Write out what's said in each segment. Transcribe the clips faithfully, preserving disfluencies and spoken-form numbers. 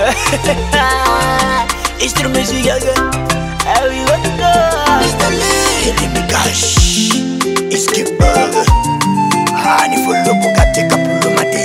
It's the music again. Everyone go. It's the lady me cash. It's keep burger. Honey for the bukate kapulu mate.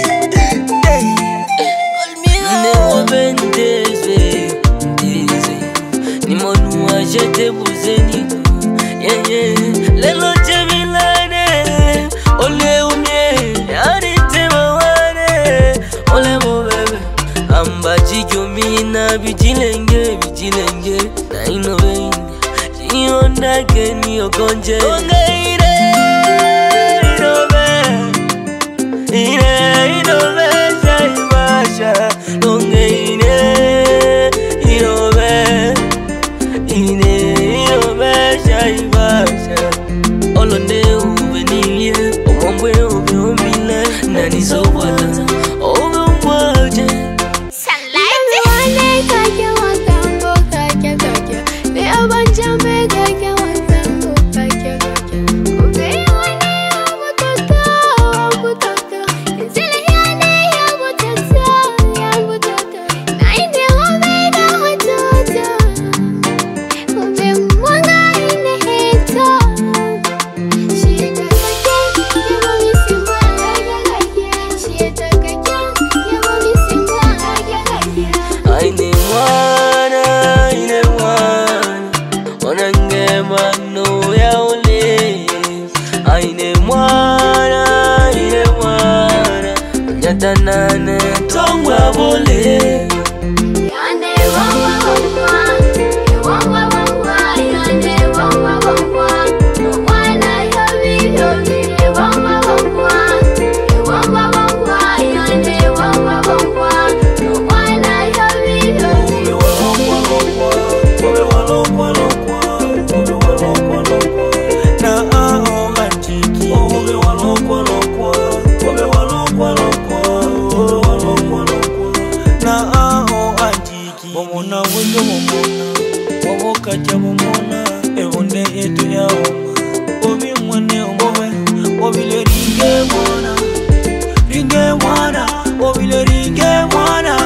Never been this way, this way. Ni monu a jete buzeni. Yeah yeah. Lelo jemilane. Ole umye. Ani temawane. Ole mo bebe. Amba jigomina bijilenge bijilenge. Na ino vein. Jionda keni okonje. Ongeire. Irobe. Ine irobe. Jaibasha. Ongeire. Irobe. Ine irobe. Jaibasha. Olonde uveniye. Omombwe ube omile. Nani zowala. Ebombwa je. Nane tongwa bole yande wawa wawa wawa wawa yande wawa wawa wana yabi yabi wawa wawa wawa wawa yande wawa wawa wana yabi yabi wawa wawa wawa wawa wawa na ao mantiki wawa wawa Bomona wendo bomona Waboka cha bomona Ebonde etu ya oma Obi mwane omowe Obile ringe mwana Ringe mwana Obile ringe mwana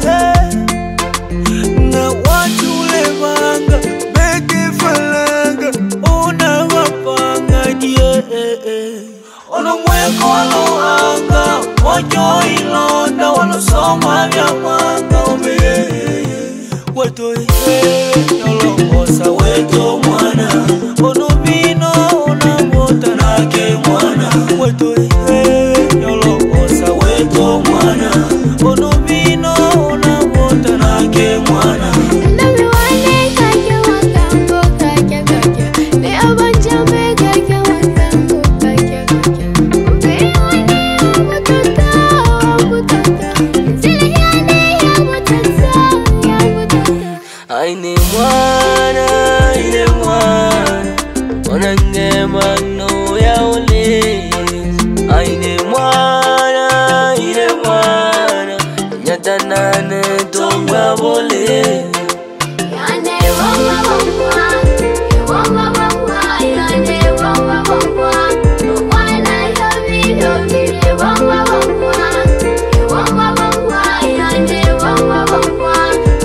Na watu levanga Beke falanga Ona wapanga die Ono mweko walo anga Ojo ilonda Walo soma vya manga Obe Weto ye, yolo mosa weto mwana Ono bino, ona mota nake mwana Weto ye, yolo mosa weto mwana Ono bino, ona mota nake mwana Ndami wane kake wakambo kake kake Ne abanjame kake wakambo kake kake Ube wane wabutata, wabutata Zile yane ya wabutata, ya wabutata Aine mwana, aine mwana Onange mano ya ole Aine mwana, aine mwana Nyata nane tongwa bole Yane wawa wawa Wawa wawa Yane wawa wawa Wana yabi yabi Wawa wawa Wawa wawa Yane wawa wawa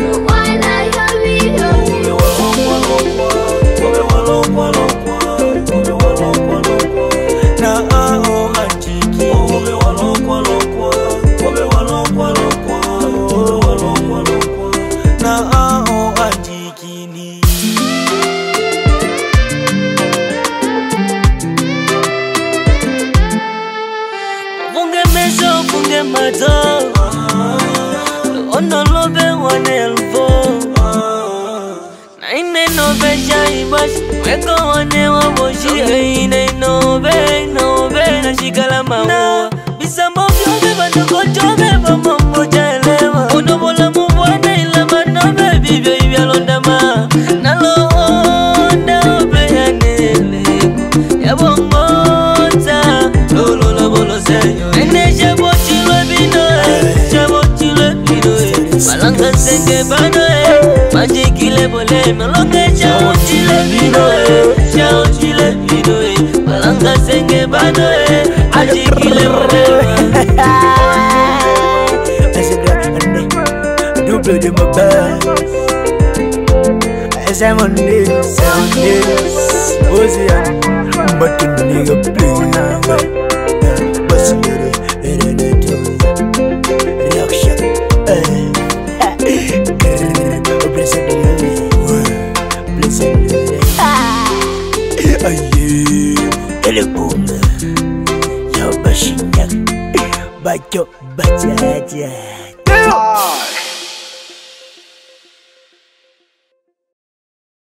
Ono lobe wane elvo Naine nobe jaibash Weko wane waboshi Naine nobe, nobe na shikala maua Bisa mbofyo beba noko chobe Bamambo chalewa Uno bola mubwana ilama nobe Bibyo ibya londama Nalo onda obe ya neleko Ya bongota Lolo la bolo seyo Ene jabo chilo bino Jabo chilo bino Malanga senge bano Majikile bole Malonge chao chile bino Chao chile bino Malanga senge bano Majikile bole blow them up as I'm on this, on this. What's it? But the nigga play now. What's it? It ain't a tune. Reaction. Blessed Blessed Aye. Ebombwa. Yo, Bashinyak. Bacho, Bachaja.